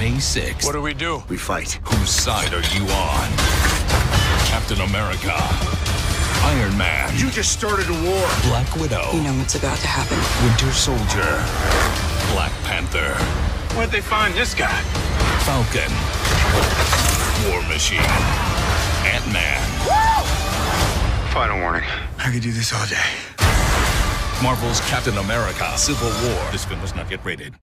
May 6th. What do we do? We fight. Whose side are you on? Captain America, Iron Man, You just started a war. Black Widow, You know what's about to happen. Winter Soldier, Black Panther, Where'd they find this guy? Falcon, War Machine, Ant-Man. Final warning. I could do this all day. Marvel's Captain America, Civil War. This film is not yet rated.